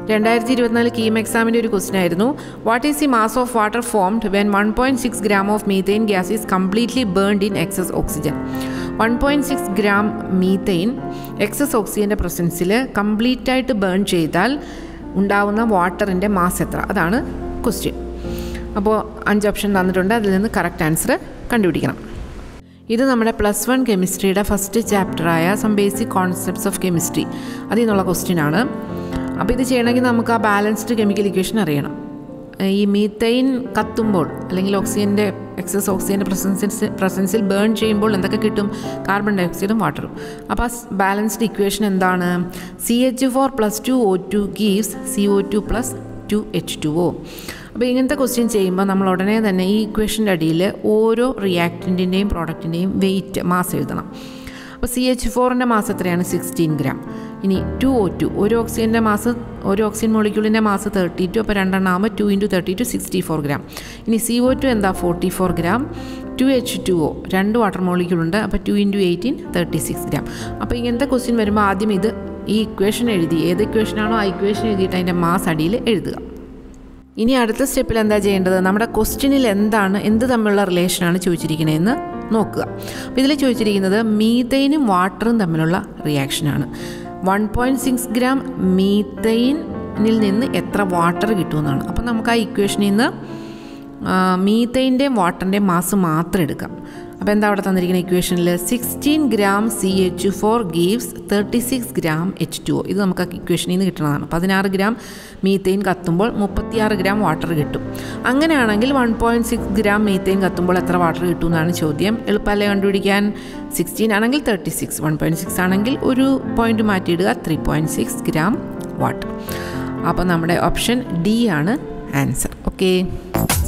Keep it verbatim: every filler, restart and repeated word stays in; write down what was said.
രണ്ടായിരത്തി ഇരുപത്തിനാല് കീം എക്സാമിൻ്റെ ഒരു ക്വസ്റ്റ്യൻ ആയിരുന്നു. What is the mass of water formed when one point six gram of methane gas is completely burned in excess oxygen. One point six gram methane excess ഓക്സിജൻ്റെ പ്രസൻസിൽ കംപ്ലീറ്റായിട്ട് burn ചെയ്താൽ ഉണ്ടാവുന്ന വാട്ടറിൻ്റെ മാസ് എത്ര? അതാണ് ക്വസ്റ്റ്യൻ. അപ്പോൾ അഞ്ച് ഓപ്ഷൻ തന്നിട്ടുണ്ട്, അതിൽ നിന്ന് കറക്റ്റ് ആൻസർ കണ്ടുപിടിക്കണം. ഇത് നമ്മുടെ പ്ലസ് വൺ കെമിസ്ട്രിയുടെ ഫസ്റ്റ് ചാപ്റ്ററായ some basic concepts of chemistry അതിൽ നിന്നുള്ള ക്വസ്റ്റ്യൻ ആണ്. അപ്പോൾ ഇത് ചെയ്യണമെങ്കിൽ നമുക്ക് ആ ബാലൻസ്ഡ് കെമിക്കൽ ഇക്വേഷൻ അറിയണം. ഈ മീതെയിൻ കത്തുമ്പോൾ അല്ലെങ്കിൽ ഓക്സിജൻ്റെ എക്സസ് ഓക്സിജൻ്റെ പ്രസൻസിൽ പ്രസൻസിൽ ബേൺ ചെയ്യുമ്പോൾ എന്തൊക്കെ കിട്ടും? കാർബൺ ഡൈ ഓക്സൈഡും വാട്ടറും. അപ്പോൾ ആ ബാലൻസ്ഡ് ഇക്വേഷൻ എന്താണ്? C H four plus two O two gives C O two plus two H two O. അപ്പോൾ ഇങ്ങനത്തെ ക്വസ്റ്റ്യൻ ചെയ്യുമ്പോൾ നമ്മൾ ഉടനെ തന്നെ ഈ ഇക്വേഷൻ്റെ അടിയിൽ ഓരോ റിയാക്റ്റൻറ്റിൻ്റെയും പ്രോഡക്റ്റിൻ്റെയും വെയിറ്റ് മാസ് എഴുതണം. അപ്പോൾ സി എച്ച് ഫോറിൻ്റെ മാസ് എത്രയാണ്? Sixteen gram. ഇനി ടു ഒ ടു, ഒരു ഓക്സിജൻ്റെ മാസ് ഒരു ഓക്സിജൻ മോളിക്യൂളിൻ്റെ മാസ് തേർട്ടി ടു, അപ്പോൾ രണ്ടെണ്ണം ആകുമ്പോൾ two into thirty two sixty four gram. ഇനി സി ഒ ടു എന്താ? Forty four gram. Two H two O രണ്ട് വാട്ടർ മോളിക്യൂളുണ്ട്, അപ്പോൾ two into eighteen thirty six gram. അപ്പോൾ ഇങ്ങനത്തെ ക്വസ്റ്റ്യൻ വരുമ്പോൾ ആദ്യം ഇത് ഈ ഇക്വേഷൻ എഴുതി, ഏത് ഇക്വേഷനാണോ ആ ഇക്വേഷൻ എഴുതിയിട്ട് അതിൻ്റെ മാസ് അടിയിൽ എഴുതുക. ഇനി അടുത്ത സ്റ്റെപ്പിൽ എന്താ ചെയ്യേണ്ടത്? നമ്മുടെ ക്വസ്റ്റ്യനിൽ എന്താണ് എന്ത് തമ്മിലുള്ള റിലേഷനാണ് ചോദിച്ചിരിക്കുന്നതെന്ന് നോക്കുക. അപ്പോൾ ഇതിൽ ചോദിച്ചിരിക്കുന്നത് മീതെയിനും വാട്ടറും തമ്മിലുള്ള റിയാക്ഷനാണ്. വൺ പോയിൻറ്റ് സിക്സ് ഗ്രാം മീതെയിനിൽ നിന്ന് എത്ര വാട്ടർ കിട്ടുമെന്നാണ്. അപ്പോൾ നമുക്ക് ആ ഇക്വേഷനിൽ നിന്ന് മീതെയിൻ്റെയും വാട്ടറിൻ്റെയും മാസ് മാത്രം എടുക്കാം. അപ്പോൾ എന്താ അവിടെ തന്നിരിക്കുന്ന ഇക്വേഷനിൽ? Sixteen gram C H four gives thirty six gram H two O. ഇത് നമുക്ക് ആ ഇക്വേഷനിൽ നിന്ന് കിട്ടുന്നതാണ്. പതിനാറ് ഗ്രാം മീതെയിൻ കത്തുമ്പോൾ മുപ്പത്തിയാറ് ഗ്രാം വാട്ടർ കിട്ടും. അങ്ങനെയാണെങ്കിൽ one point six gram methane കത്തുമ്പോൾ എത്ര വാട്ടർ കിട്ടും എന്നാണ് ചോദ്യം. എളുപ്പമല്ലേ കണ്ടുപിടിക്കാൻ? സിക്സ്റ്റീൻ ആണെങ്കിൽ thirty six, one point six ആണെങ്കിൽ ഒരു പോയിൻറ്റ് മാറ്റിയിടുക, three point six gram water. അപ്പോൾ നമ്മുടെ ഓപ്ഷൻ ഡി ആണ് ആൻസർ. ഓക്കെ.